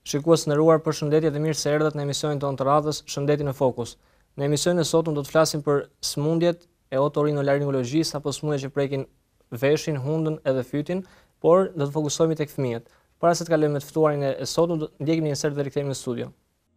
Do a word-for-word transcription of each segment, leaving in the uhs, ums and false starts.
Shikues të nderuar, përshëndetje dhe mirë se erdhët në emisionin tonë të radhës Shëndeti në Fokus. Në emisionin e sotëm do të flasim për sëmundjet e otorinolaringologjisë apo sëmundjet që prekin veshin, hundën edhe fytin, por do të fokusohemi tek fëmijët. Para se të kalojmë me të ftuarin e sotëm, do ndjekim një insert dhe rikthehemi në studio.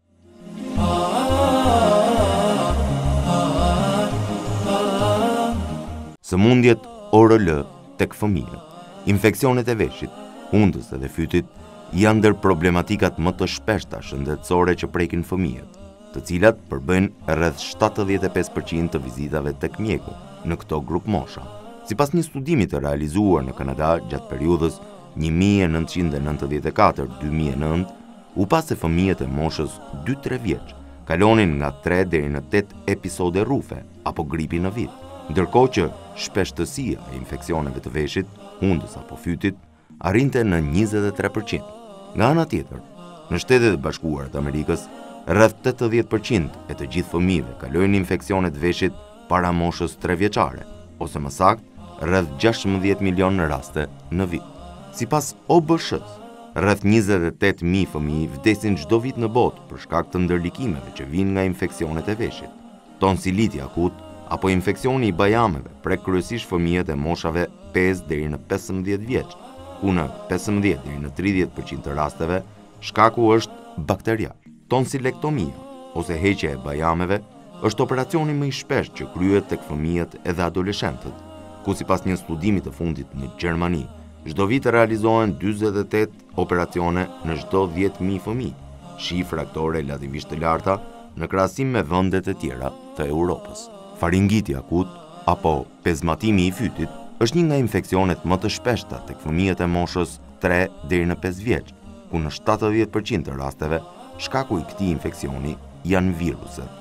Sëmundjet O R L tek fëmijët. Infeksionet e veshit, hundës dhe fytit janë ndër problematikat më të shpeshta shëndetësore që prekin fëmijët, të cilat përbëjnë rreth shtatëdhjetë e pesë përqind të vizitave tek mjeku në këto grup mosha. Sipas një studimi të realizuar në Kanada gjatë periudhës një mijë e nëntëqind e nëntëdhjetë e katër deri në dy mijë e nëntë, u pa se fëmijët e moshës dy tre vjeç kalonin nga tre deri në tetë episode rrufe apo gripi në vit, ndërkohë që shpeshtësia e infeksioneve të veshit, hundës apo fytit arrinte në njëzet e tre përqind. Nga ana tjetër, në Shtetet e Bashkuara të Amerikës, rreth tetëdhjetë përqind e të gjithë fëmijëve kalojnë infeksione të veshit para moshës tre vjeçare, ose më saktë, rreth gjashtëmbëdhjetë milion në raste në vit. Sipas O B S-s, rreth njëzet e tetë mijë fëmijë vdesin çdo vit në botë për shkak të ndërlikimeve që vijnë nga infeksionet e veshit. Tonsiliti akut apo infeksioni i bajameve prek kryesisht fëmijët e moshave pesë deri në pesëmbëdhjetë vjeç, ku në pesëmbëdhjetë deri në tridhjetë përqind të rasteve shkaku është bakterial. Tonsilektomia ose heqja e bajameve është operacioni më i shpeshtë që kryhet tek fëmijët edhe adoleshentët, ku sipas një studimi të fundit në Gjermani, çdo vit realizohen dyzet e tetë operacione në çdo dhjetë mijë fëmijë, shifra këto relativisht të larta në krahasim me vendet e tjera të Europës. Faringiti akut apo pezmatimi i fytit është një nga infeksionet më të shpeshta tek fëmijët e moshës tre deri në pesë vjeç, ku në shtatëdhjetë përqind të rasteve shkaku i këtij infeksioni janë viruset.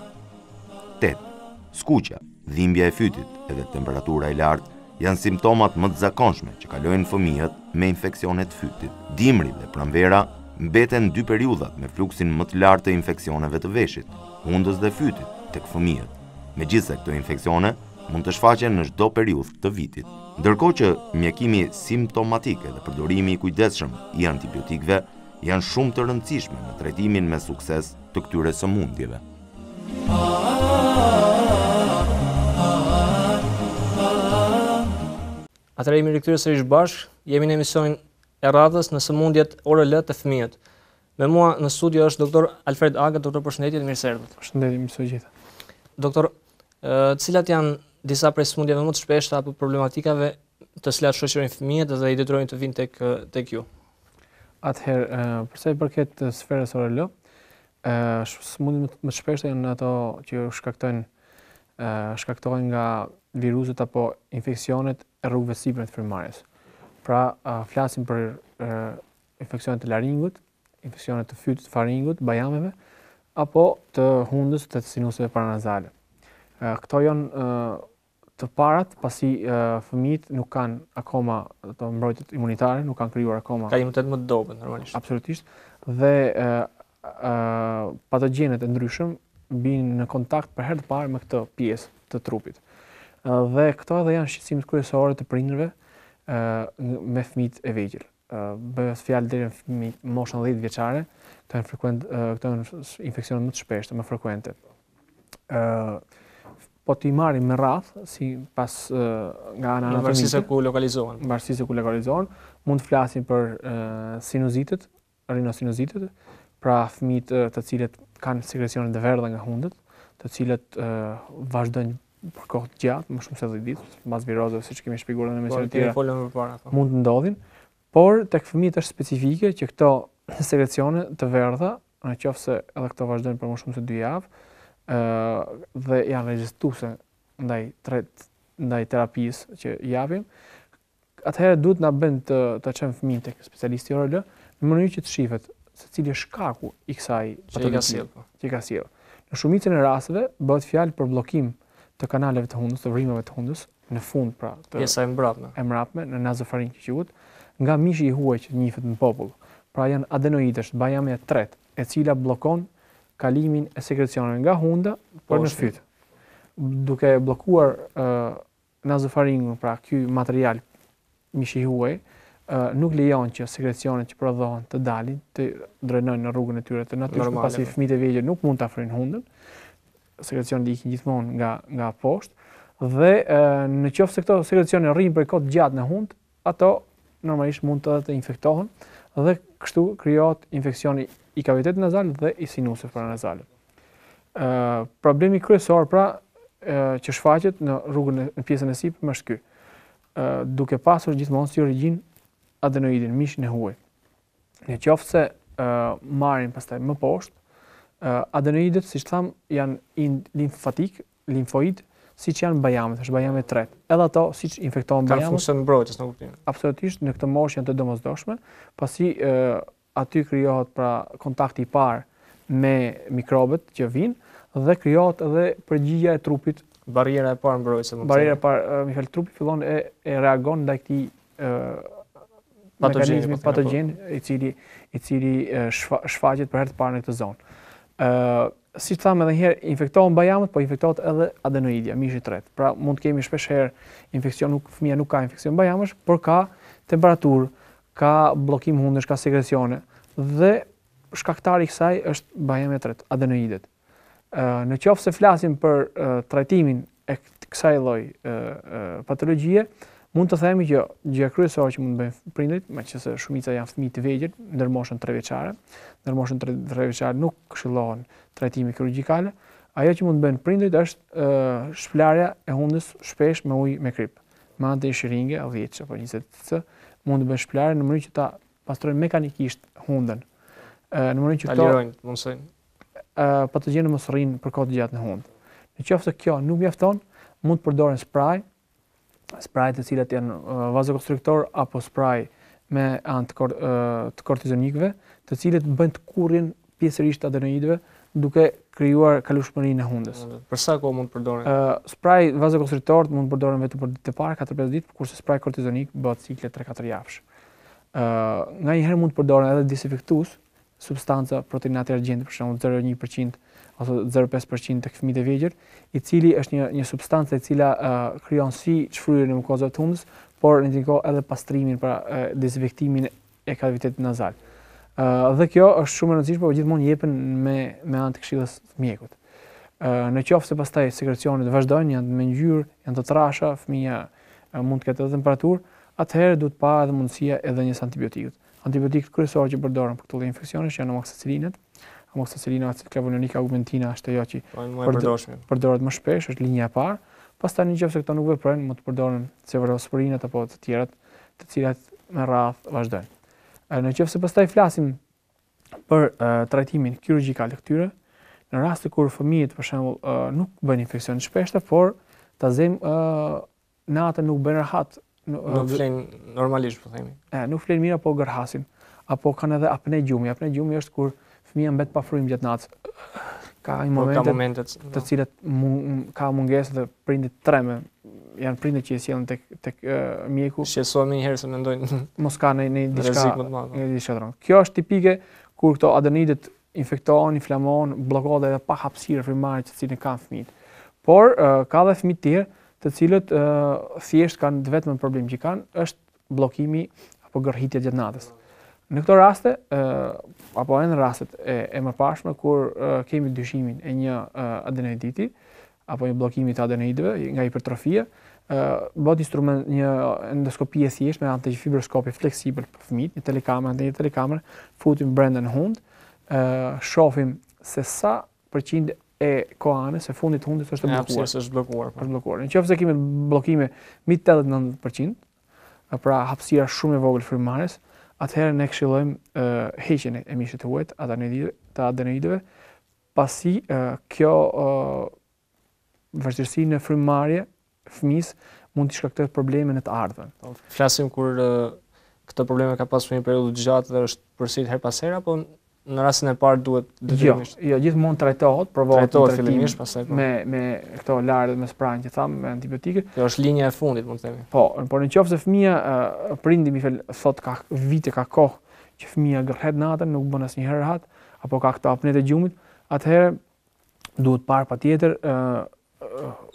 tetë. Skuqja, dhimbja e fytit edhe temperatura e lartë janë simptomat më të zakonshme që kalojnë fëmijët me infeksione të fytit. Dimri dhe pranvera mbeten dy periudhat me fluksin më të lartë të infeksioneve të veshit, hundës dhe fytit tek fëmijët. Megjithëse këto infeksione mund të shfaqen në çdo periudhë të vitit. Ndërkohë që mjekimi simptomatik dhe përdorimi i kujdesshëm i antibiotikëve janë shumë të rëndësishme në trajtimin me sukses të këtyre sëmundjeve. Atëherë jemi rikthyer sërish bashkë, jemi në emisionin e radhës në sëmundjet O R L të fëmijët. Me mua në studio është doktor Alfred Aga. Doktor, përshëndetje dhe mirë se erdhët. Përshëndetje, mirë se u gjeta. Doktor, të cilat janë disa prej sëmundjeve më të shpeshta apo problematikave të cilat shoqërojnë fëmijët dhe i detyrojnë të vinë tek tek ju? Atëherë, për sa i përket sferës O R L, sëmundjet më të shpeshta janë ato që shkaktojnë shkaktohen nga viruset apo infeksionet e rrugëve sipër të frymarrjes. Pra, flasim për infeksionet të laringut, infeksionet të fytit, faringut, bajameve, apo të hundës, të sinuseve paranazale. Këto janë të parat pasi fëmijët nuk kanë akoma ato mbrojtjet imunitare, nuk kanë krijuar akoma. Ka imunitet më të dobët normalisht. Absolutisht. Dhe patogjenet e ndryshëm bijnë në kontakt për herë të parë me këtë pjesë të trupit. Dhe këto edhe janë shqetësimet kryesore të prindërve me fëmijët e vegjël. Bëhet fjalë deri në fëmijë moshën dhjetë vjeçare, këto janë frekuent, këto janë infeksionet më të shpeshta, më frekuente. Po t'i marrim me radh, si pas nga ana anatomike, varësisht se ku lokalizohen. Varësisht se ku lokalizohen, mund të flasim për sinuzitet, rinosinuzitet, pra fëmijët të cilët kanë sekrecione të verdha nga hundët, të cilët vazhdojnë për kohë të gjatë, më shumë se dhjetë ditë, mbas virozave, siç kemi shpjeguar në emisionet e tjera, mund të ndodhin, por tek fëmijët është specifike që këto sekrecione të verdha, nëse edhe këto vazhdojnë për më shumë se dy javë, dhe janë regjistruese ndaj tret ndaj terapisë që japim, atëherë duhet na bën të të çojmë fëmijën tek specialisti O R L në mënyrë që të shihet se cili është shkaku i kësaj patologjie që ka sjell. Në shumicën e rasteve bëhet fjalë për bllokim të kanaleve të hundës, të vrimave të hundës në fund, pra të pjesa e mbrapme, e mbrapme në nazofaring që quhet, nga mishi i huaj që njihet në popull. Pra janë adenoidësh, bajamja e tretë, e cila bllokon kalimin e sekrecioneve nga hunda për në fyt. Duke bllokuar uh, nazofaringun, pra ky material mishi i huaj, uh, nuk lejon që sekrecionet që prodhohen të dalin, të drenojnë në rrugën e tyre të natyrshme, pasi fëmijët e vegjël nuk mund të afrojnë hundën. Sekrecionet ikin gjithmonë nga nga poshtë dhe uh, në qoftë se këto sekrecione rrinë për kohë të gjatë në hund, ato normalisht mund të, të infektohen dhe kështu krijohet infeksioni i kavitetit nazal dhe i sinuseve paranazale. Uh, problemi kryesor pra uh, që shfaqet në rrugën e në pjesën e sipërme është ky. Uh, duke pasur gjithmonë si origjinë adenoidin, mishin e huaj. Në qoftë se uh, marrin pastaj më poshtë, uh, adenoidët, siç tham, janë limfatik, limfoid, siç janë bajamet, është bajame e tretë. Edhe ato siç infektohen bajamet. Kanë funksion mbrojtjes në kuptim. Absolutisht, në këtë moshë janë të domosdoshme, pasi uh, aty krijohet pra kontakti i parë me mikrobet që vinë dhe krijohet edhe përgjigjja e trupit. Barriera e parë mbrojtëse. Barriera e parë, uh, Mikael, trupi fillon e, e reagon ndaj këtij uh, mekanizmi patogjen i cili i cili uh, shfa, shfaqet për herë të parë në këtë zonë. Ë, uh, si thamë edhe një herë, infektohen bajamet, po infektohet edhe adenoidja, mishi i tretë. Pra mund të kemi shpesh herë infekcion, nuk fëmia nuk ka infekcion bajamesh, por ka temperaturë, ka bllokim hundesh, ka sekrecione dhe shkaktari i kësaj është bajame e tretë, adenoidet. Ë, uh, në qoftë se flasim për uh, trajtimin e kësaj lloj uh, uh, patologjie, mund të themi që gjëja kryesore që mund të bëjnë prindërit, meqense shumica janë fëmijë të vegjël ndër moshën tre vjeçare, ndër moshën tre vjeçare nuk këshillohen trajtime kirurgjikale, ajo që mund të bëjnë prindërit është uh, shplarja e hundës shpesh me ujë me krip. Me anë të një shiringe o dhjetë apo njëzet cc mund të bëjnë shplarje në mënyrë që ta pastrojnë mekanikisht hundën. Uh, në mënyrë që këto lirojnë, mundsojnë uh, patogjenë mos rrinë për kohë të gjatë në hundë. Në qoftë se kjo nuk mjafton, mund të përdoren spray, spray të cilat janë uh, vazokonstriktor apo spray me anë të, kor, uh, të kortizonikëve, të cilët bëjnë të kurrin pjesërisht adenoidëve duke krijuar kalueshmërinë e hundës. Për sa kohë mund të përdoren? Uh, spray vazokonstriktor mund të përdoren vetëm për ditët e para, katër pesë ditë, kurse spray kortizonik bëhet cikle tre katër javësh. Uh, nga një herë mund të përdoren edhe disinfektues, substanca proteinate argjente, për shembull zero virgulë një përqind ose zero virgulë pesë përqind tek fëmijët e vegjël, i cili është një një substancë e cila uh, krijon si çfryrjen e mukozave të hundës, por në një kohë edhe pastrimin, pra uh, dezinfektimin e kavitetit nazal. Uh, dhe kjo është shumë e rëndësishme, por gjithmonë jepen me me anë të këshillës të mjekut. Uh, në qoftë se pastaj sekrecionet vazhdojnë, janë me ngjyrë, janë të trasha, fëmia uh, mund të ketë edhe temperaturë, atëherë duhet pa edhe mundësia e dhënies antibiotikut. Antibiotikët kryesorë që përdoren për këto lloj infeksione janë amoxicillinatë. Amoxicillina, acetylflavonolika, augmentina është ajo që përdoret më shpesh, është linja e parë. Pastaj nëse këto nuk veprojnë, mund të përdoren cefurosporinat apo të tjerat, të cilat me radhë vazhdojnë. Në qoftë se pastaj flasim për uh, trajtimin kirurgjikal të këtyre, në raste kur fëmijët për shembull uh, nuk bëjnë infeksion shpeshtë, por ta zëm uh, natën nuk bën rahat, nuk flen normalisht, po themi. E, nuk flen mirë apo gërhasin, apo kanë edhe apne gjumi. Apne gjumi është kur fëmia mbet pa frymë gjatë natës. Ka një momentet, ka momentet të cilat mung, ka mungesë dhe prindit treme, janë prindit që i sjellin tek tek uh, mjeku. Shqetësohen një herë se mendojnë mos ka në në diçka më të madh. Diçka. Kjo është tipike kur këto adenoidet infektohen, inflamohen, bllokohen edhe pa hapësirë frymare të cilin kanë fëmijët. Por uh, ka edhe fëmijë të tjerë të cilët uh, thjesht kanë vetëm problem që kanë është bllokimi apo gërhitja gjatë natës. Në këto raste, uh, apo edhe në rastet e, e mëparshme kur uh, kemi dyshimin e një uh, adenoiditi apo një bllokimi të adenoidëve nga hipertrofia, uh, bëhet instrument një endoskopi e thjeshtë me anë të një fibroskopi fleksibël për fëmijët, një telekamerë, një telekamerë, futim brenda në hund, uh, shohim se sa përqind e koanës së fundit të hundit është bllokuar. Ja, është bllokuar. Është bllokuar. Nëse kemi bllokime mbi tetëdhjetë deri në nëntëdhjetë përqind, pra hapësira shumë e vogël frymares, atëherë ne këshillojmë uh, heqjen e mishit të huajt, adenoidëve, të adenoidëve, pasi uh, kjo uh, vështirësi në frymarrje fëmis mund të shkaktojë probleme në të ardhmen. Flasim kur uh, këto probleme ka pasur një periudhë të gjatë dhe është përsërit her pas here, apo në rastin e parë duhet detyrimisht? Jo, jo, gjithmonë trajtohet, provohet trajtohet fillimisht, pastaj me me këto larë me sprajnë që thamë, me antibiotikë. Kjo është linja e fundit, mund të themi. Po, por nëse fëmia uh, prindi mi fel thot ka vite ka kohë që fëmia gërhet natën, nuk bën asnjëherë rahat, apo ka këto apne të gjumit, atëherë duhet parë patjetër uh, uh,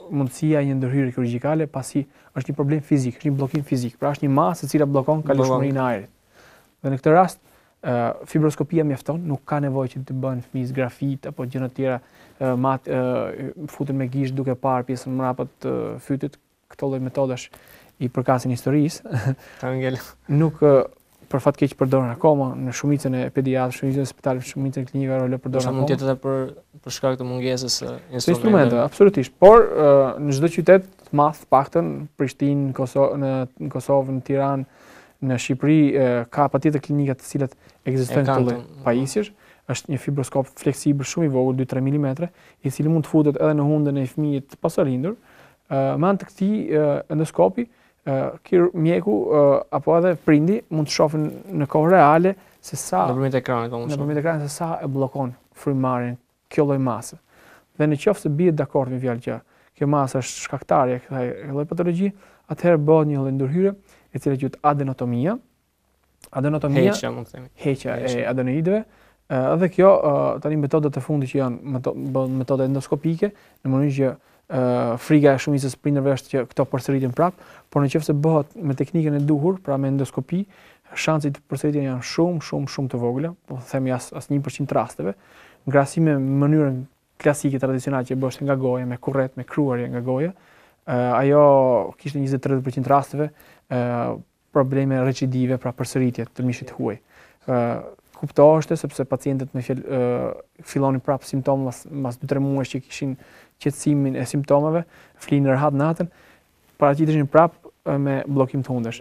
mundësia e një ndërhyrje kirurgjikale, pasi është një problem fizik, është një bllokim fizik. Pra është një masë e cila bllokon kalushmërinë e ajrit. Dhe në këtë rast, uh, fibroskopia mjafton, nuk ka nevojë që të bëhen fëmijës grafit apo gjëra të tjera, uh, mat uh, futen me gishtë duke parë pjesën mbrapa të uh, fytit. Këto lloj metodash i përkasin historisë. Ka ngel. Nuk uh, për fat keq përdoren akoma në shumicën e pediatrëve, shumicën e spitaleve, shumicën e klinikave role përdoren akoma. Mund të jetë edhe për për shkak të mungesës së instrumenteve. Instrumente, absolutisht. Por uh, në çdo qytet të madh, paktën Prishtinë, Kosovë, në, në Kosovë, në Tiranë, në Shqipëri uh, ka patjetër klinika të cilat ekzistojnë këto lloj pajisjesh. Është një fibroskop fleksibël shumë i vogël, dy tre milimetra, i cili mund të futet edhe në hundën e fëmijët të pasarindur. Uh, me anë të këtij uh, endoskopi, Uh, mjeku uh, apo edhe prindi mund të shohin në kohë reale se sa nëpërmjet ekranit po mund të nëpërmjet ekranit se sa e bllokon frymëmarrjen kjo lloj mase. Dhe në qoftë se bie dakord me fjalë që kjo masë është shkaktarja e kësaj lloj patologji, atëherë bëhet një lloj ndërhyrje e cila quhet adenotomia. Adenotomia, heqja mund të themi. Heqja e adenoidëve. Uh, edhe kjo uh, tani metodat e fundit që janë meto, metoda endoskopike, në mënyrë që Uh, friga e shumicës prindërve është që këto përsëriten prap, por nëse bëhet me teknikën e duhur, pra me endoskopi, shanset të përsëritjen janë shumë, shumë, shumë të vogla, po themi as as një përqind të rasteve, ngrasim me mënyrën klasike tradicionale që bëhet nga goja, me kurret, me kruarje nga goja, uh, ajo kishte njëzet deri në tridhjetë përqind të rasteve uh, probleme recidive, pra përsëritje të mishit huaj. Uh, kuptoheshte sepse pacientët me fjell, uh, fillonin prap simptomë mas, mas dy tre muajsh që kishin qetësimin e simptomeve, flinë rehat natën, paraqiteshin prap me bllokim të hundësh.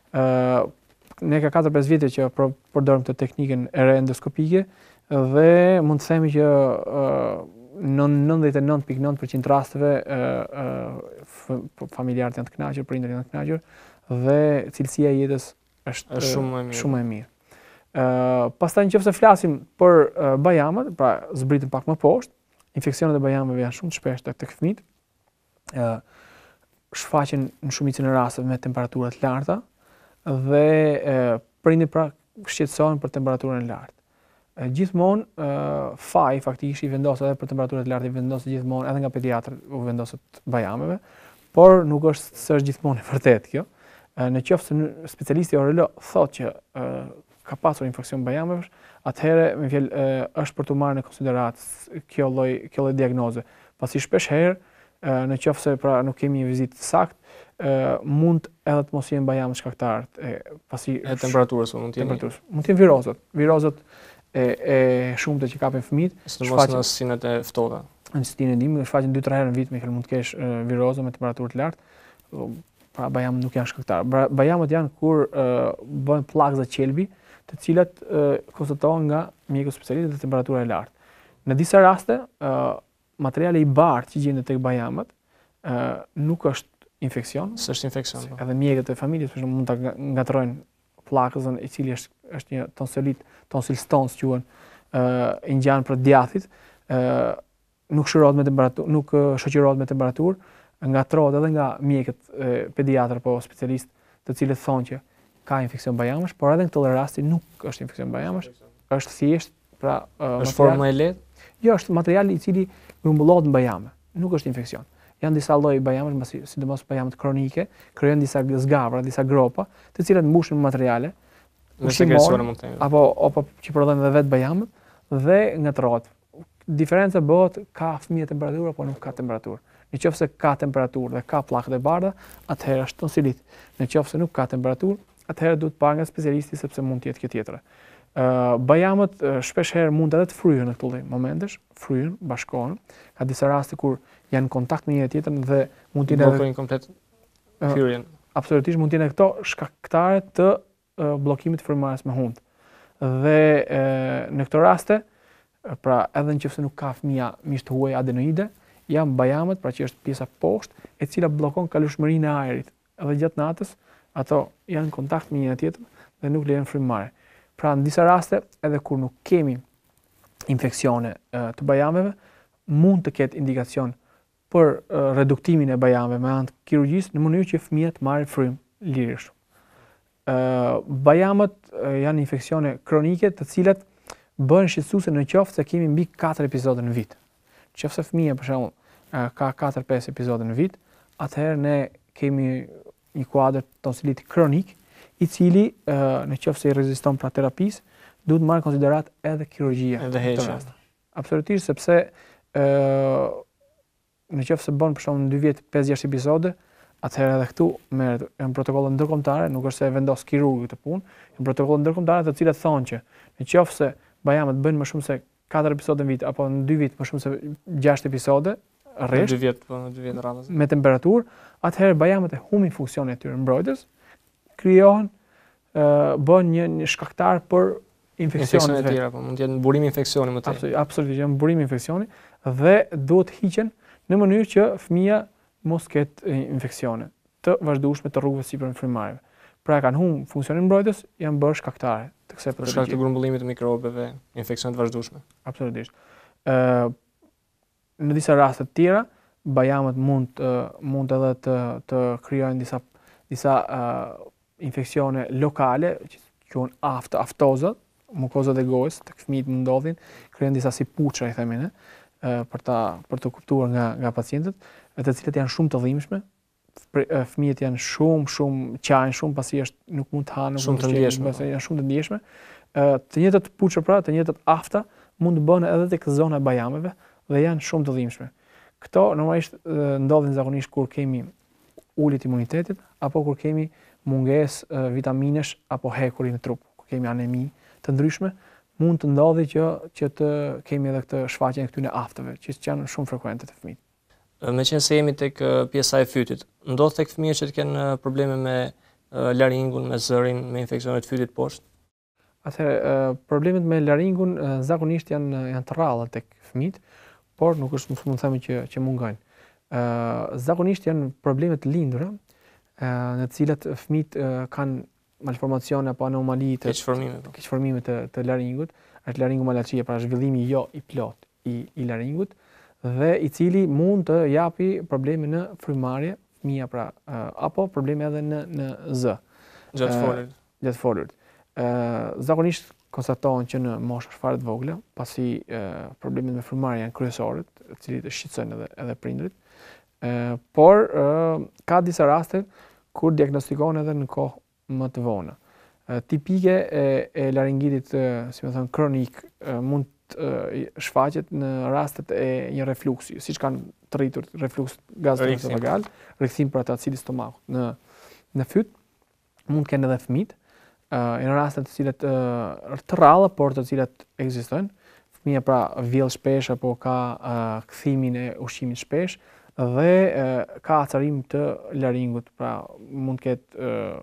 Uh, ne ka katër pesë vite që përdorim këtë teknikën e re endoskopike dhe mund të themi që uh, në nëntëdhjetë e nëntë pikë nëntë përqind të rasteve uh, uh, familjarët janë të kënaqur, prindërit janë të kënaqur dhe cilësia e jetës është, është shumë e mirë. Shumë e mirë. Uh, pastaj nëse flasim për uh, bajamat, pra zbritëm pak më poshtë, infeksionet e bajameve janë shumë të shpeshta tek fëmijët. Ë uh, shfaqen në shumicën e rasteve me temperatura të larta dhe uh, prindit pra shqetësohen për temperaturën e lartë. Uh, gjithmonë uh, faji faktikisht i vendoset edhe për temperaturën e lartë, i vendoset gjithmonë edhe nga pediatrët u vendoset bajameve, por nuk është se është gjithmonë e vërtetë kjo. Uh, në qoftë se specialisti orolog thotë që uh, ka pasur infeksion bajameve, atëherë me fjalë është për të marrë në konsideratë kjo lloj kjo lloj diagnoze. Pasi shpesh herë në qoftë se pra nuk kemi një vizitë saktë, mund edhe të mos jenë bajamet shkaktarët e pasi e temperaturës mund të jenë. Mund të jenë virozat, virozat e e shumta që kapin fëmijët, sidomos në sinet e ftohta. Në sinet e dimrit shfaqen dy tre herë në vit me fjalë mund të kesh virozë me temperaturë të lartë. Pra bajamet nuk janë shkaktarë. Bajamet janë kur bëhen pllakza qelbi, të cilat uh, konstatohen nga mjeku specialist dhe temperatura e lartë. Në disa raste, uh, materiali i bardhë që gjendet tek bajamet uh, nuk është infeksion. S'është infeksion. Po. Edhe mjekët e familjes për shembull mund ta ngatrojnë pllakën i cili është është një tonsilit, tonsil stones quhen, uh, i ngjan për djathit, uh, nuk shërohet me temperaturë, nuk uh, shoqërohet me temperaturë, ngatrohet edhe nga mjekët uh, pediatër apo specialist, të cilët thonë që ka infeksion bajamash, por edhe në këtë rasti nuk është infeksion bajamash, është thjesht pra uh, është formë e lehtë. Jo, është materiali i cili grumbullohet në bajame, nuk është infeksion. Janë disa lloje bajamash, mbasi sidomos bajamet kronike, krijojnë disa zgavra, disa gropa, të cilat mbushin me materiale me sekrecione mund të themi. Apo apo që prodhojnë edhe vetë bajamet dhe ngatrohet. Diferenca bëhet ka fëmijë temperaturë apo nuk ka temperaturë. Nëse ka temperaturë dhe ka pllakë të bardha, atëherë është tonsilit. Nëse nuk ka temperaturë, atëherë duhet parë nga specialisti sepse mund të jetë kjo tjetra. Uh, bajamet uh, shpesh herë mund edhe të fryhen në këto lloj momentesh, fryhen, bashkohen. Ka disa raste kur janë në kontakt me një tjetrën dhe mund të blokojnë edhe komplet hyrjen. Uh, absolutisht mund të jenë këto shkaktare të uh, bllokimit të frymëmarrjes me hundë. Dhe uh, në këto raste, uh, pra edhe nëse nuk ka fëmia mish të huaj adenoide, janë bajamet, pra që është pjesa poshtë e cila bllokon kalushmërinë e ajrit. Edhe gjatë natës ato janë në kontakt me një tjetrën dhe nuk lejon frymëmarrje. Pra në disa raste, edhe kur nuk kemi infeksione uh, të bajameve, mund të ketë indikacion për uh, reduktimin e bajameve me anë të kirurgjisë në mënyrë që fëmia të marrë frymë lirisht. Uh, bajamet uh, janë infeksione kronike të cilat bëhen shqetësuese në qoftë se kemi mbi katër episode në vit. Nëse fëmia për shembull ka katër pesë episode në vit, atëherë ne kemi një kuadër tonsilit kronik, i cili në qoftë se i reziston pra terapisë, duhet marrë konsiderat edhe kirurgjia. Edhe heqja. Absolutisht, sepse ë në qoftë se bën për shembull në dy vjet pesë gjashtë episode, atëherë edhe këtu merret në protokolle ndërkombëtare, nuk është se vendos kirurgu këtë punë, në protokolle ndërkombëtare të cilat thonë që në qoftë se bajamet bëjnë më shumë se katër episode në vit apo në dy vit më shumë se gjashtë episode, rresht, në dy vjet, po në dy vjet radhës. Me temperaturë, atëherë bajamet e humbin funksionin e tyre mbrojtës, krijohen ë bën një, një shkaktar për infeksione të tjera, po mund të jetë burim infeksioni më tej. Absolutisht, absolutisht, janë burim infeksioni dhe duhet hiqen në mënyrë që fëmia mos ketë infeksione të vazhdueshme të rrugëve sipër frymarrjeve. Pra kanë humbur funksionin mbrojtës, janë bërë shkaktare të kësaj për shkak të grumbullimit të mikrobeve, infeksione të vazhdueshme. Absolutisht. Ë në disa raste të tjera, bajamet mund të, mund edhe të të krijojnë disa disa uh, infeksione lokale, që quhen aft, aftozat, mukozat e gojës, tek fëmijët mund ndodhin, krijojnë disa si puça, i themin, ë për ta për të kuptuar nga nga pacientët, të cilët janë shumë të dhimbshme. Fëmijët janë shumë shumë qajnë shumë pasi është nuk mund të hanë, shumë të ndjeshme, janë shumë të ndjeshme. Ë të njëjtat puça pra, të njëjtat afta mund të bëhen edhe tek zona e bajameve dhe janë shumë të dhimbshme. Këto normalisht ndodhin zakonisht kur kemi ulje të imunitetit apo kur kemi mungesë vitaminesh apo hekuri në trup, kur kemi anemi të ndryshme, mund të ndodhi që që të kemi edhe këtë shfaqjen e këtyre aftave, që janë shumë frekuente te fëmijët. Me qenë se jemi tek pjesa e fytit, ndodh tek fëmijët që të kenë probleme me laringun, me zërin, me infeksione të fytit poshtë? Atëherë, problemet me laringun zakonisht janë janë të rralla tek fëmijët, por nuk është mund të themi që që mungojnë. Ë zakonisht janë probleme të lindura, në të cilat fëmijët kanë malformacione apo anomali të keqformime, keqformime të, të laringut, është laringomalacia, pra zhvillimi jo i plot i, i laringut, dhe i cili mund të japi probleme në frymarrje, fëmia pra, uh, apo probleme edhe në në zë. Gjatë folurit. Uh, gjatë folurit. Uh, zakonisht konstatohen që në mosha fare të vogla, pasi uh, problemet me frymarrje janë kryesore, të cilit e shqetësojnë edhe edhe prindrit. Uh, por uh, ka disa raste kur diagnostikohen edhe në kohë më të vonë. Uh, tipike e, e laringitit, uh, si më thënë, kronik, uh, mund shfaqet në rastet e një refluksi, siç kanë të rritur refluks gastroesofagal, rikthim për atë acidi stomakut në në fyt, mund të kenë edhe fëmijët, uh, në raste të cilat uh, të rralla, por të cilat ekzistojnë. Fëmia pra vjell shpesh apo ka uh, kthimin e ushqimit shpesh dhe uh, ka acarim të laringut, pra mund të ketë uh,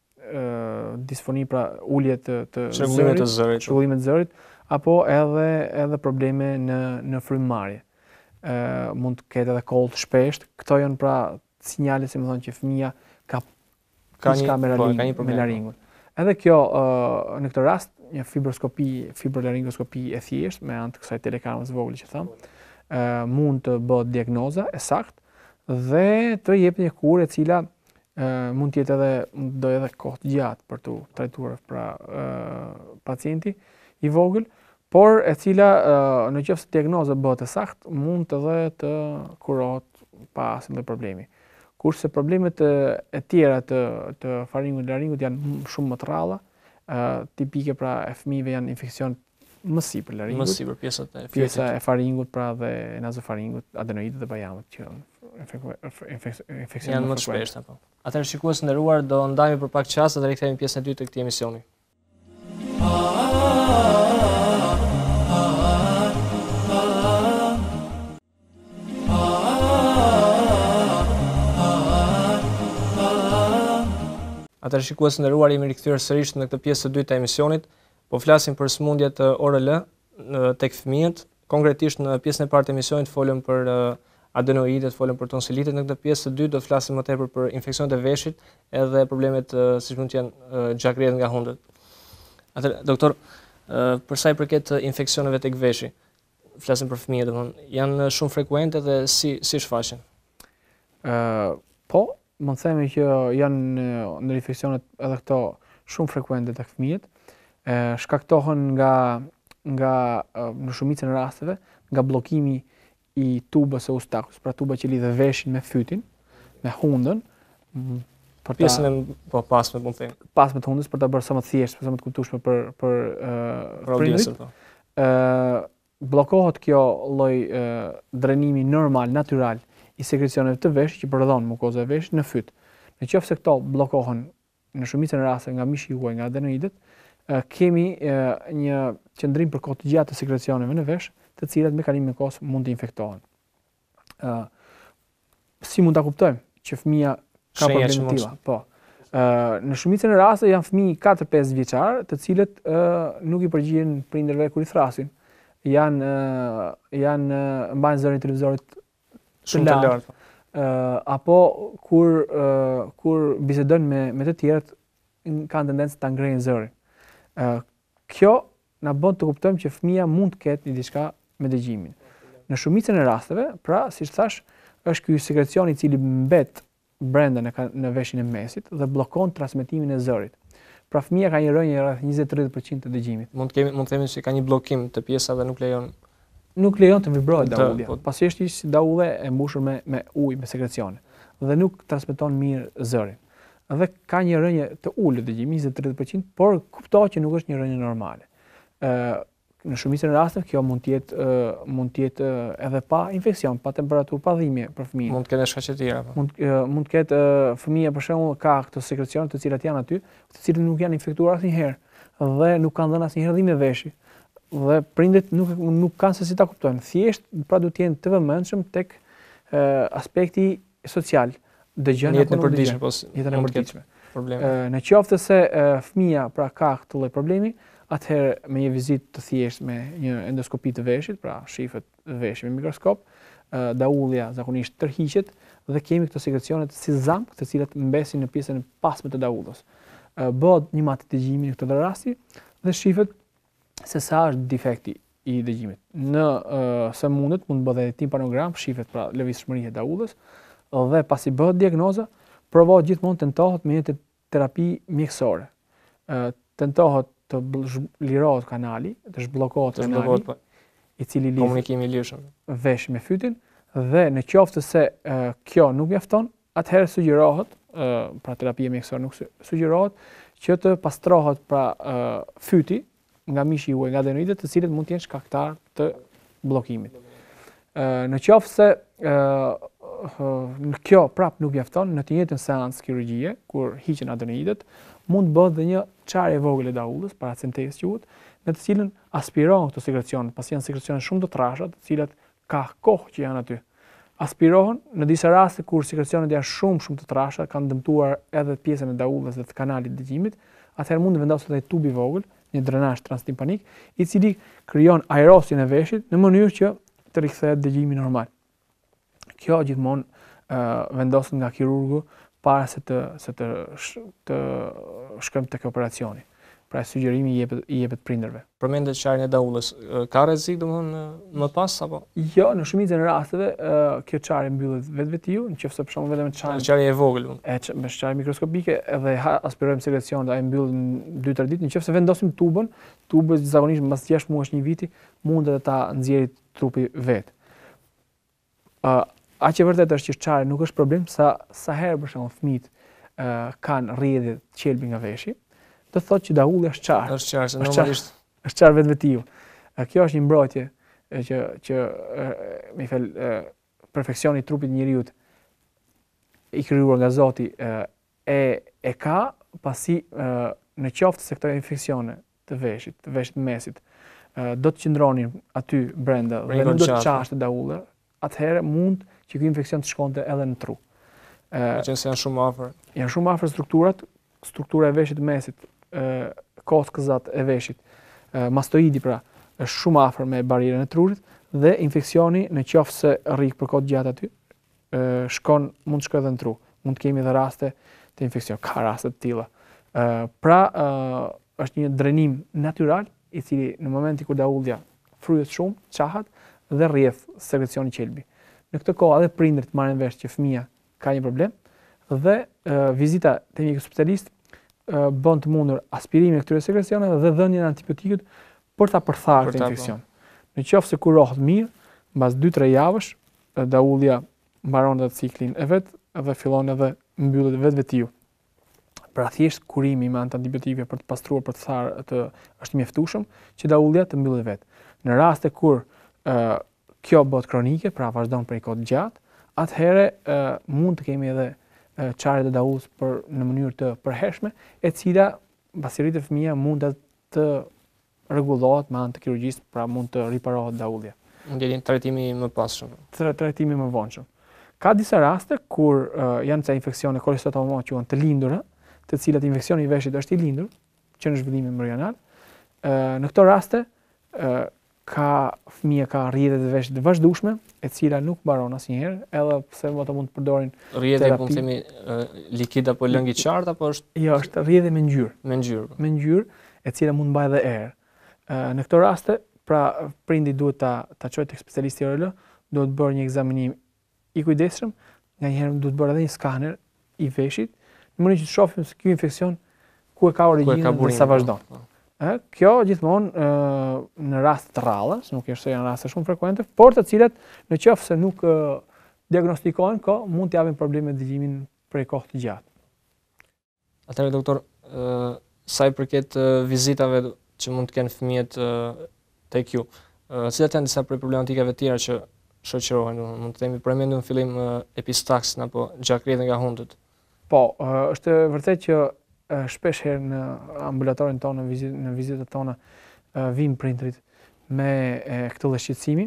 uh, disfoni, pra ulje të të zërit, të zërit, çrregullimet të zërit, apo edhe edhe probleme në në frymarrje. Ë mund të ketë edhe koll të shpeshtë. Këto janë pra sinjale, si më thonë, që fëmia ka ka një, me, po, laring, me laringun. Edhe kjo uh, në këtë rast një fibroskopi, fibrolaringoskopi e thjeshtë me anë të kësaj telekamës vogël që tham, uh, mund të bëhet diagnoza e saktë dhe të jepet një kurë e cila uh, mund të jetë edhe do edhe kohë të gjatë për të trajtuar pra uh, pacienti i vogël, por e cila uh, në qoftë se diagnoza bëhet e saktë, mund edhe të kurohet pa asnjë problemi. Kurse problemet e tjera të të faringut dhe laringut janë shumë më të rralla, uh, tipike pra e fëmijëve janë infeksion më sipër laringut. Më sipër pjesat e fytit. Pjesa e faringut pra dhe nazofaringut, adenoidët dhe bajamet që infeksion janë më të shpeshta po. Atëherë shikues të nderuar, do ndajmë për pak çast dhe rikthehemi pjesën e dytë të këtij emisioni. Atëherë shikues të nderuar, jemi rikthyer sërish në këtë pjesë të dytë të emisionit. Po flasim për sëmundjet O R L tek fëmijët. Konkretisht në pjesën e parë të emisionit folëm për adenoidet, folëm për tonsilitet. Në këtë pjesë të dytë do të flasim më tepër për infeksionet e veshit edhe problemet siç mund të janë gjakriet nga hundët. Atëherë, doktor, për sa i përket infeksioneve tek veshi, flasim për fëmijët, domthonë, janë shumë frekuente dhe si si shfaqen? Ë, uh, po, mund të themi që janë në infeksionet edhe këto shumë frekuente tek fëmijët. Ë shkaktohen nga nga në shumicën e rasteve nga bllokimi i tubës së ustakut, pra tuba që lidhe veshin me fytin, me hundën, për ta pjesën e po pasme mund të them. Pasme të hundës për ta bërë sa më thjeshtë, sa më të kuptueshme për për uh, audiencën. Ë uh, bllokohet kjo lloj uh, drenimi normal, natyral i sekrecioneve të veshit që prodhon mukoza e veshit në fyt. Nëse këto bllokohen në shumicën e rasteve nga mishi juaj, nga adenoidët, uh, kemi uh, një qëndrim për kohë të gjatë të sekrecioneve në vesh, të cilat me kalimin e kohës mund të infektohen. Ë uh, si mund ta kuptojmë që fëmia ka probleme të tilla? Po. Ë uh, në shumicën e rasteve janë fëmijë katër pesë vjeçar, të cilët uh, nuk i përgjigjen prindërve kur i thrasin. Janë uh, janë uh, mbajnë zërin e televizorit shumë të lartë. Uh, apo kur uh, kur bisedojnë me me të tjerët kanë tendencë ta ngrejnë zërin. Uh, kjo na bën të kuptojmë që fëmia mund të ketë diçka me dëgjimin. Në shumicën e rasteve, pra, siç thash, është ky sekrecion i cili mbet brenda në, në veshin e mesit dhe bllokon transmetimin e zërit. Pra fëmia ka një rënje rreth njëzet deri në tridhjetë përqind të dëgjimit. Mund të kemi mund të themi se ka një bllokim të pjesa dhe nuk lejon nuk lejon të vibrohet daullia. Po, pasi është si daulle e mbushur me me ujë, me sekrecione dhe nuk transmeton mirë zërin. Dhe ka një rënje të ulët dëgjimi njëzet deri në tridhjetë përqind, por kuptohet që nuk është një rënje normale. Ë në shumicën e rasteve kjo mund të jetë uh, mund të jetë uh, edhe pa infeksion, pa temperaturë, pa dhimbje për fëmijën. Mund të ketë shkaqe të tjera. Mund uh, mund të ketë uh, fëmia për shembull ka këto sekrecione të cilat janë aty, të cilat nuk janë infektuar asnjëherë dhe nuk kanë dhënë asnjëherë dhimbje veshi. Dhe prindërit nuk nuk kanë se si ta kuptojnë. Thjesht pra duhet të jenë të vëmendshëm tek uh, aspekti social. Dëgjojnë jetën e përditshme, po jetën e përditshme. Probleme. Uh, në qoftë se uh, fëmia pra ka këtë lloj problemi, atëherë me një vizitë të thjeshtë me një endoskopi të veshit, pra shifet veshit me mikroskop, uh, daullja zakonisht tërhiqet dhe kemi këto sekrecione si zamk, të cilat mbesin në pjesën e pasme të daullës. Uh, bëhet një matë dëgjimi në këtë rasti dhe shifet se sa është defekti i dëgjimit. Në uh, së mundet mund bëhet edhe timpanogram, shifet pra lëvizshmëria e daullës dhe pasi bëhet diagnoza, provohet gjithmonë tentohet me një terapi mjekësore. Uh, tentohet të lirohet kanali, të zhbllokohet kanali, i cili lidh komunikimi i lirshëm vesh me fytin dhe në qoftë se uh, kjo nuk mjafton, atëherë sugjerohet, uh, pra terapia mjekësore nuk sugjerohet që të pastrohet pra uh, fyti nga mishi juaj, nga adenoidët, të cilët mund të jenë shkaktar të bllokimit. Uh, në qoftë se uh, në kjo prap nuk mjafton, në të njëjtën seancë kirurgjie, kur hiqen adenoidët, mund bëhet dhe një çarje e vogël e daullës, paracentesë quhet, në të cilën aspirohen këto sekrecione, pasi janë sekrecione shumë të trasha, të cilat ka kohë që janë aty. Aspirohen në disa raste kur sekrecionet janë shumë shumë të trasha, kanë dëmtuar edhe pjesën e daullës dhe të kanalit të dëgjimit, atëherë mund të vendoset edhe tub i vogël, një drenazh transtimpanik, i cili krijon aerosjen e veshit në mënyrë që të rikthehet dëgjimi normal. Kjo gjithmonë uh, vendoset nga kirurgu para se të se të sh, të shkojmë tek operacioni. Pra sugjerimi i jepet i jepet prindërve. Përmendet çarjen e daullës, ka rrezik domthonë më pas apo? Jo, në shumicën e rasteve uh, kjo çarje mbyllet vetvetiu, nëse për shembull vetëm çarje. Çarje e vogël. E me çarje mikroskopike edhe aspirojmë sekrecionin, ai mbyll në dy tre ditë, nëse vendosim tubën, tuba zakonisht mbas gjashtë muajsh një viti mund edhe ta nxjerrë trupi vet. Uh, A që vërtet është që çarja nuk është problem, sa sa herë për shembull fëmijët uh, kanë rrjedhje të qelbi nga veshi, do thotë që daulli është çarë. Është çarë, se normalisht është çarë vetvetiu. Uh, kjo është një mbrojtje uh, që që uh, me fal uh, perfeksioni i trupit të njeriu i krijuar nga Zoti uh, e e ka pasi uh, në qoftë se këto infeksione të veshit, të veshit mesit, uh, do të qëndronin aty brenda dhe nuk do të çashte daulla, atëherë mund që ky infeksion të shkonte edhe në tru. Ë, që janë shumë afër. Janë shumë afër strukturat, struktura e veshit mesit, ë kockëzat e veshit, ë mastoidi pra, është shumë afër me barierën e trurit dhe infeksioni në qoftë se rrik për kohë gjatë aty, ë shkon mund të shkojë edhe në tru. Mund të kemi edhe raste të infeksion, ka raste të tilla. Ë pra ë është një drenim natyral i cili në momentin kur daullja fryhet shumë, çahat dhe rrjedh sekrecioni qelbi. Në këtë kohë edhe prindërit marrin vesh që fëmia ka një problem dhe uh, vizita te mjeku specialist uh, bën të mundur aspirimin e këtyre sekrecioneve dhe dhënien e antibiotikut për ta përtharë këtë infeksion. Në qoftë se kurohet mirë, mbas dy tre javësh daullja mbaron edhe ciklin e vet dhe fillon edhe mbyllet vetvetiu. Pra thjesht kurimi me antibiotike për të pastruar për të tharë të është mjaftueshëm që daullja të mbyllet vet. Në raste kur uh, kjo bëhet kronike, pra vazhdon për një kohë të gjatë, atëherë uh, mund të kemi edhe uh, çarje të daullës për në mënyrë të përhershme, e cila pasi rritet fëmia mund të, të rregullohet me anë të kirurgjisë, pra mund të riparohet daullja. Mund të jetë trajtimi më passhëm. Trajtimi më vonshëm. Ka disa raste kur uh, janë ca infeksione kolestatomo që janë të lindura, të cilat infeksioni i veshit është i lindur, që në zhvillim embrional. Uh, në këto raste uh, ka fëmia ka rrjedhje të veshit të vazhdueshme, e cila nuk mbaron asnjëherë, edhe pse ata mund të përdorin rrjedhje mund të themi uh, likid apo lëng i qartë apo është jo, është rrjedhje me ngjyrë. Me ngjyrë. Me ngjyrë, e cila mund mbajë edhe erë. Uh, në këto raste, pra prindi duhet ta ta çojë tek specialisti O R L, duhet bërë një ekzaminim i kujdesshëm, nganjëherë duhet bërë edhe një skaner i veshit, në mënyrë që të shohim se ky infeksion ku e ka origjinën dhe sa vazhdon. Ë, kjo gjithmonë ë në raste të rralla, se nuk është se janë raste shumë frekuente, por të cilat në qoftë se nuk uh, diagnostikohen, ko mund të japin probleme me dëgjimin për një kohë të gjatë. Atëherë doktor, ë sa i përket uh, vizitave që mund të kenë fëmijët uh, tek ju, uh, cilat janë disa prej problematikave tjera që shoqërohen, mund të themi për mendim në fillim uh, epistaxin apo gjakrjedhja nga hundët. Po, uh, është vërtet që uh, shpesh herë në ambulatorin tonë, në, vizit, në vizitat tona, uh, vijnë prindrit me uh, këtë lloj shqetësimi.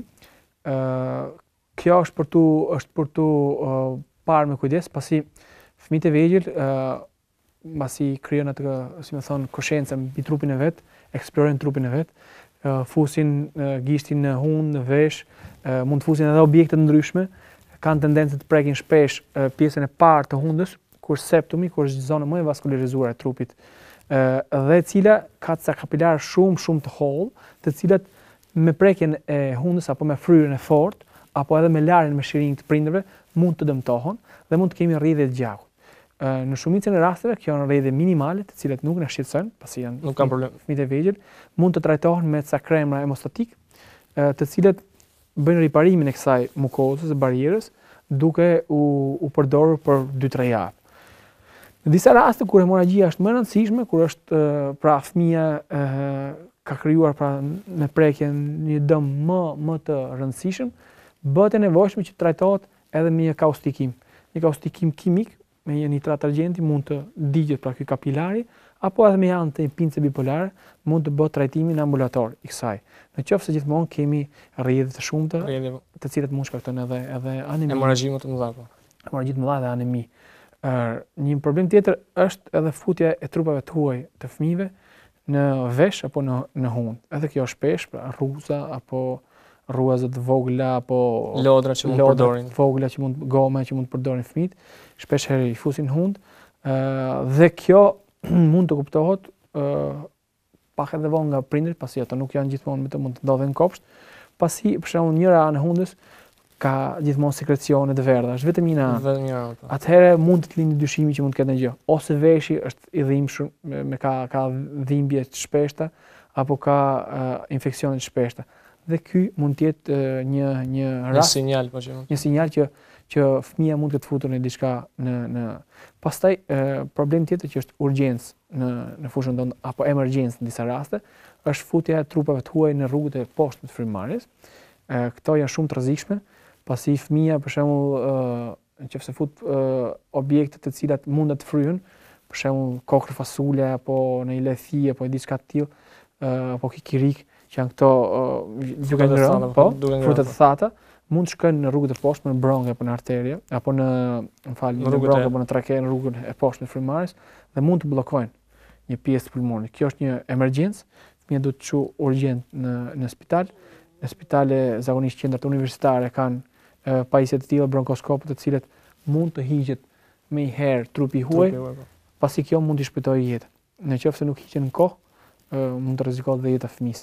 Uh, kjo është për tu është për tu uh, parë me kujdes, pasi fëmijët e vegjël, uh, pasi krijojnë atë, si më thon, koshencën mbi trupin e vet, eksplorojnë trupin e vet, uh, fusin uh, gishtin në hund, në vesh, uh, mund të fusin edhe objekte të ndryshme, kanë tendencë të prekin shpesh uh, pjesën e parë të hundës, kur septumi, kur është zona më e vaskularizzuar e trupit, uh, dhe e cila ka ca kapilar shumë shumë të hollë, të cilat me prekjen e hundës apo me fryrjen e fortë, apo edhe me larjen me shiring të prindërve mund të dëmtohen dhe mund të kemi rrjedhje të gjakut. Uh, në shumicën e rasteve kjo janë rrjedhje minimale, të cilat nuk na shqetësojnë, pasi janë nuk kanë problem. Fëmijët e vegjël mund të trajtohen me ca kremra hemostatik, uh, të cilat bëjnë riparimin e kësaj mukozës, barierës, duke u, u përdorur për dy tre javë. Në disa raste kur hemoragjia është më e rëndësishme, kur është uh, pra fëmia uh, ka krijuar pra me prekje një dëm më më të rëndësishëm, bëhet e nevojshme që trajtohet edhe me një kaustikim. Një kaustikim kimik me një nitrat argjenti mund të digjet pra ky kapilari, apo edhe me anë të një pince bipolare mund të bëhet trajtimi në ambulator i kësaj. Në qoftë se gjithmonë kemi rrjedhje të shumta, të cilat mund shkaktojnë edhe edhe anemi. Hemoragji më të mëdha. Hemoragji të mëdha dhe anemi. Uh, një problem tjetër është edhe futja e trupave të huaj të fëmijëve në vesh apo në në hund. Edhe kjo shpesh, pra rruza apo rruza të vogla apo lodra që mund të përdorin, vogla që mund goma që mund të përdorin fëmijët, shpesh herë i fusin hund, uh, dhe kjo mund të kuptohet uh, pak edhe vonë nga prindërit, pasi ato nuk janë gjithmonë me të mund të ndodhen kopsht, pasi për shembull njëra anë hundës ka gjithmonë sekrecione të verdha, është vetëm një anë. Vetëm një anë. Atëherë mund të lindë dyshimi që mund të ketë ndonjë gjë, ose veshi është i dhimbshëm, me, me ka ka dhimbje të shpeshta apo ka uh, infeksione të shpeshta. Dhe ky mund të jetë uh, një një rast, një sinjal po që një sinjal që që fëmia mund të ketë futur në diçka në në pastaj uh, problem tjetër që është urgjencë në në fushën tonë apo emergjencë në disa raste, është futja e trupave të huaj në rrugët e poshtme të frymëmarrjes. Uh, këto janë shumë të rrezikshme, pasi fëmia për shembull uh, nëse fut uh, objekte të cilat mund të fryhen, për shembull kokër fasule apo në një lethi apo diçka të tillë, uh, apo kikirik, që janë këto uh, duke ngrënë, po, fruta të thata, mund të shkojnë në rrugët e poshtme, në bronke apo në arterie, apo në, më fal, në bronke apo në trake, në rrugën e poshtme të frymëmarrjes dhe mund të bllokojnë një pjesë të pulmonit. Kjo është një emergjencë, fëmia duhet të çu urgjent në në spital. Në spitale zakonisht qendrat universitare kanë pajisje të tilla, bronkoskopët, të cilët mund të hiqet më një herë trupi huaj, pasi kjo mund të shpëtojë jetën. Nëse nuk hiqen në kohë, mund të rrezikohet dhe jeta e fëmisë.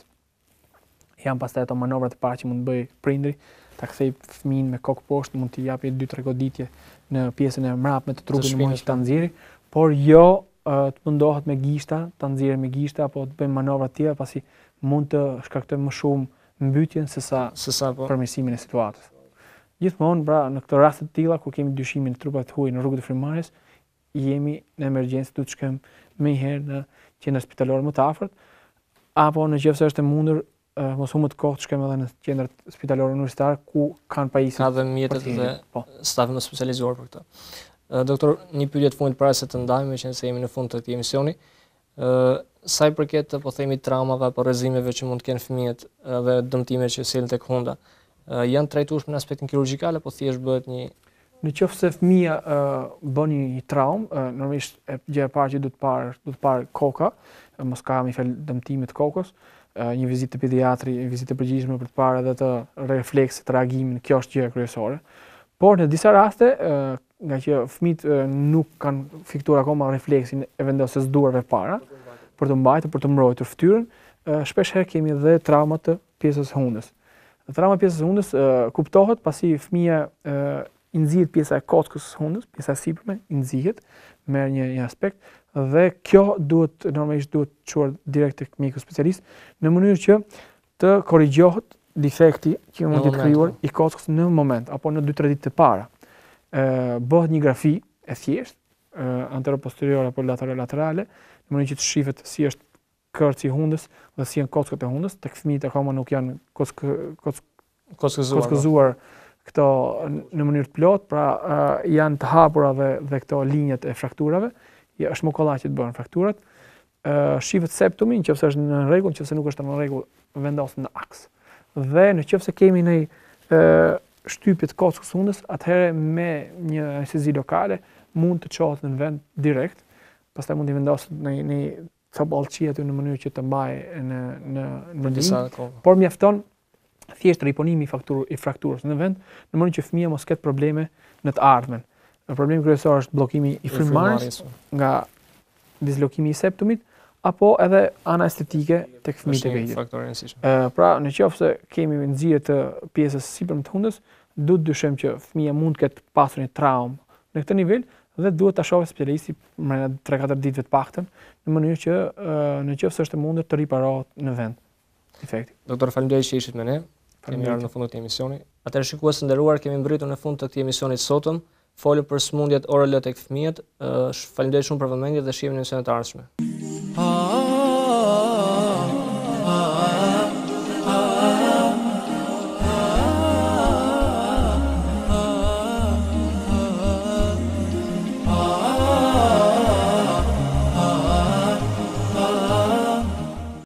Janë pastaj ato manovrat e para që mund të bëj prindri, ta kthej fëmin me kokë poshtë, mund t'i japë dy tre goditje në pjesën e mbrapsme të trupit në mënyrë që ta nxjerrë, por jo të mundohet me gishta, ta nxjerrë me gishta apo të bëjmë manovra të tjera, pasi mund të shkaktojë më shumë mbytjen se sa Se sa po. përmirësimin e situatës. Gjithmonë, pra, në këto raste të tilla ku kemi dyshimin e trupat të huaj në rrugët e frymëmarrjes, jemi në emergjencë, duhet të shkojmë më herë në qendër spitalore më të afërt, apo në qoftë se është e mundur, uh, mos humbet kohë të shkojmë edhe në qendrat spitalore universitare ku kanë pajisje. Ka dhe mjetet dhe po. stafi më specializuar për këtë. Uh, doktor, një pyetje të fundit para se të ndajmë, që se jemi në fund të këtij emisioni. Uh, sa i përket po themi traumave apo rrezimeve që mund të kenë fëmijët dhe dëmtimet që sillen tek hunda, uh, janë trajtueshme në aspektin kirurgjikal apo thjesht bëhet një Në qoftë se fëmia uh, bën një traumë, uh, normalisht e gjëja e parë që duhet parë, duhet parë koka, uh, mos ka më fal dëmtime të kokës, uh, një vizitë te pediatri, një vizitë e përgjithshme për të parë edhe të refleksit, të reagimin, kjo është gjëja kryesore. Por në disa raste, uh, nga që fëmijët uh, nuk kanë fiktuar akoma refleksin e vendosjes duarve para për të mbajtur, për të mbrojtur fytyrën, uh, shpesh herë kemi edhe trauma të pjesës hundës. Trauma e pjesës hundës uh, kuptohet pasi fëmia uh, i nxihet pjesa e kockës së hundës, pjesa e sipërme i nxihet, merr një, një aspekt dhe kjo duhet normalisht duhet çuar direkt tek mjeku specialist në mënyrë që të korrigjohet defekti që mund të krijuar i kockës në moment apo në dy tre ditë të para. Ë bëhet një grafi e thjeshtë antero-posteriore apo laterale, në mënyrë që të shihet si është kërci i hundës dhe si janë kockat e hundës, tek fëmijët akoma nuk janë kockë kockëzuar. Kockëzuar këto në mënyrë të plot, pra uh, janë të hapura dhe, dhe këto linjat e frakturave, ja, është më kollaj që të bëhen frakturat. Uh, shihet septumi, nëse është në rregull, nëse nuk është në rregull, vendoset në aks. Dhe nëse kemi një uh, shtypje të kockës hundës, atëherë me një anestezi lokale mund të çohet në vend direkt, pastaj mund të vendoset në një copallçi aty në mënyrë që të mbajë në në në disa kohë. Por mjafton thjesht riponimi i frakturës i frakturës në vend, në mënyrë që fëmia mos ketë probleme në të ardhmen. Problemi kryesor është bllokimi i frymëmarrjes nga dislokimi i septumit apo edhe ana estetike tek fëmijët e vegjël. Ë pra, nëse kemi nxjerrje të pjesës sipërme të hundës, duhet dyshojmë që fëmia mund të ketë pasur një traumë në këtë nivel dhe duhet ta shohë specialisti më tre katër ditëve të paktën, në mënyrë që nëse është e mundur të riparohet në vend. Defekti. Doktor, faleminderit që ishit me ne. Kemi ardhur në fund të emisioni. Atëherë shikues të nderuar, kemi mbërritur në fund të këtij emisioni të sotëm, folur për sëmundjet O R L tek fëmijët. Faleminderit shumë për vëmendjen dhe shihemi në emisionet e ardhshme.